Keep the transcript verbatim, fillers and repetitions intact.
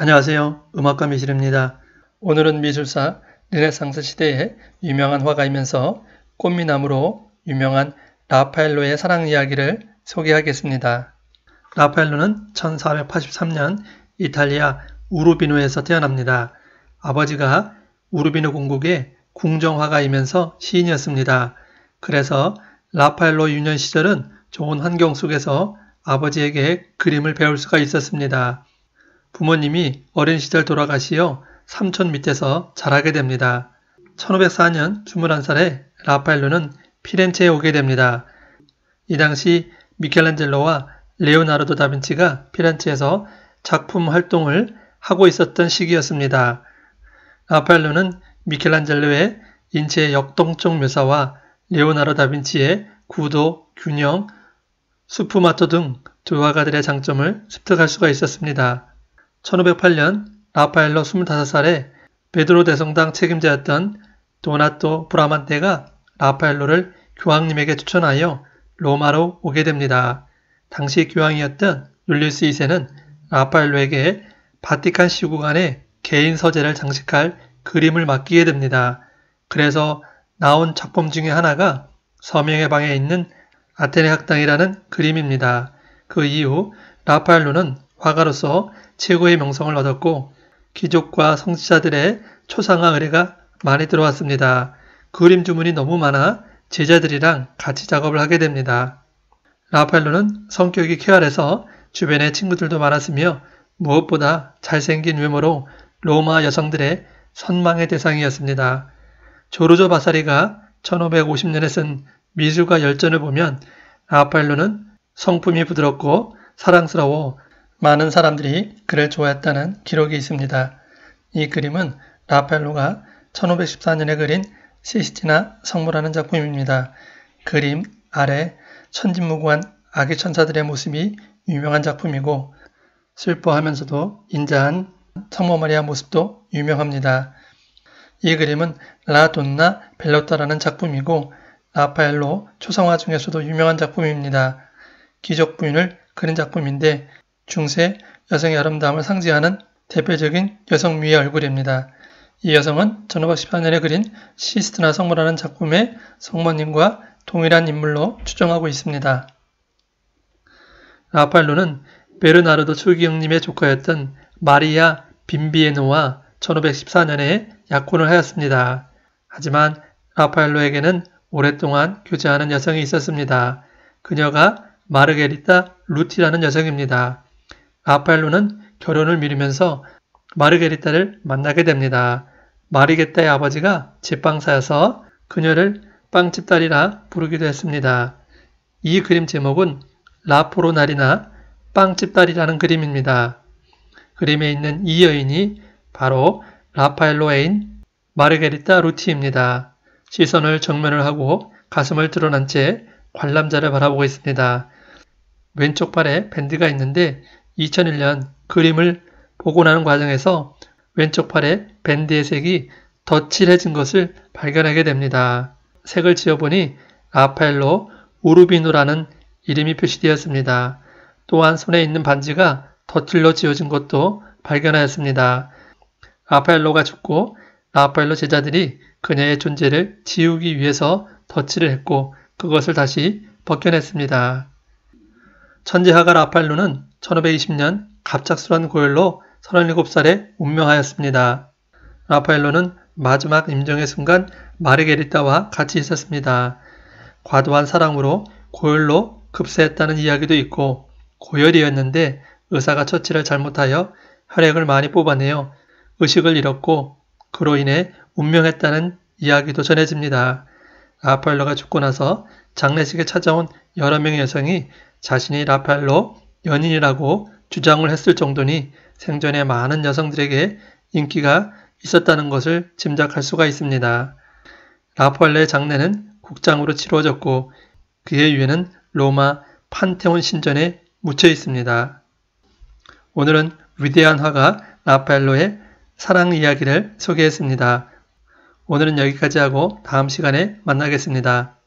안녕하세요. 음악가 미실입니다. 오늘은 미술사 르네상스 시대의 유명한 화가이면서 꽃미남으로 유명한 라파엘로의 사랑 이야기를 소개하겠습니다. 라파엘로는 천사백팔십삼 년 이탈리아 우르비노에서 태어납니다. 아버지가 우르비노 공국의 궁정화가이면서 시인이었습니다. 그래서 라파엘로 유년 시절은 좋은 환경 속에서 아버지에게 그림을 배울 수가 있었습니다. 부모님이 어린 시절 돌아가시어 삼촌 밑에서 자라게 됩니다. 천오백사 년 스물한 살에 라파엘로는 피렌체에 오게 됩니다. 이 당시 미켈란젤로와 레오나르도 다빈치가 피렌체에서 작품 활동을 하고 있었던 시기였습니다. 라파엘로는 미켈란젤로의 인체의 역동적 묘사와 레오나르도 다빈치의 구도, 균형, 수프마토 등 두 화가들의 장점을 습득할 수가 있었습니다. 천오백팔 년 라파엘로 스물다섯 살에 베드로 대성당 책임자였던 도나토 브라만테가 라파엘로를 교황님에게 추천하여 로마로 오게 됩니다. 당시 교황이었던 율리우스 이 세는 라파엘로에게 바티칸 시구관에 개인 서재를 장식할 그림을 맡기게 됩니다. 그래서 나온 작품 중에 하나가 서명의 방에 있는 아테네 학당이라는 그림입니다. 그 이후 라파엘로는 화가로서 최고의 명성을 얻었고 귀족과 성지자들의 초상화 의뢰가 많이 들어왔습니다. 그림 주문이 너무 많아 제자들이랑 같이 작업을 하게 됩니다. 라파엘로는 성격이 쾌활해서 주변에 친구들도 많았으며 무엇보다 잘생긴 외모로 로마 여성들의 선망의 대상이었습니다. 조르조 바사리가 천오백오십 년에 쓴 미술과 열전을 보면 라파엘로는 성품이 부드럽고 사랑스러워 많은 사람들이 그를 좋아했다는 기록이 있습니다. 이 그림은 라파엘로가 천오백십사 년에 그린 시스티나 성모라는 작품입니다. 그림 아래 천진무구한 아기 천사들의 모습이 유명한 작품이고 슬퍼하면서도 인자한 성모 마리아 모습도 유명합니다. 이 그림은 라 돈나 벨로타라는 작품이고 라파엘로 초상화 중에서도 유명한 작품입니다. 귀족 부인을 그린 작품인데 중세 여성의 아름다움을 상징하는 대표적인 여성미의 얼굴입니다. 이 여성은 천오백십사 년에 그린 시스티나 성모라는 작품의 성모님과 동일한 인물로 추정하고 있습니다. 라파엘로는 베르나르도 초기형님의 조카였던 마리아 빈비에노와 천오백십사 년에 약혼을 하였습니다. 하지만 라파엘로에게는 오랫동안 교제하는 여성이 있었습니다. 그녀가 마르게리타 루티라는 여성입니다. 라파엘로는 결혼을 미루면서 마르게리타를 만나게 됩니다. 마르게리타의 아버지가 제빵사여서 그녀를 빵집 딸이라 부르기도 했습니다. 이 그림 제목은 라포로나리나 빵집 딸이라는 그림입니다. 그림에 있는 이 여인이 바로 라파엘로 애인 마르게리타 루티입니다. 시선을 정면을 하고 가슴을 드러난 채 관람자를 바라보고 있습니다. 왼쪽 발에 밴드가 있는데 이천일 년 그림을 복원하는 과정에서 왼쪽 팔에 밴드의 색이 덧칠해진 것을 발견하게 됩니다. 색을 지어보니 라파엘로 우르비노라는 이름이 표시되었습니다. 또한 손에 있는 반지가 덧칠로 지어진 것도 발견하였습니다. 라파엘로가 죽고 라파엘로 제자들이 그녀의 존재를 지우기 위해서 덧칠을 했고 그것을 다시 벗겨냈습니다. 천재화가 라파엘로는 천오백이십 년 갑작스런 고열로 서른일곱 살에 운명하였습니다. 라파엘로는 마지막 임종의 순간 마르게리타와 같이 있었습니다. 과도한 사랑으로 고열로 급세했다는 이야기도 있고 고열이었는데 의사가 처치를 잘못하여 혈액을 많이 뽑아내어 의식을 잃었고 그로 인해 운명했다는 이야기도 전해집니다. 라파엘로가 죽고 나서 장례식에 찾아온 여러 명의 여성이 자신이 라파엘로 연인이라고 주장을 했을 정도니 생전에 많은 여성들에게 인기가 있었다는 것을 짐작할 수가 있습니다. 라파엘로의 장례는 국장으로 치루어졌고 그의 유해는 로마 판테온 신전에 묻혀 있습니다. 오늘은 위대한 화가 라파엘로의 사랑 이야기를 소개했습니다. 오늘은 여기까지 하고 다음 시간에 만나겠습니다.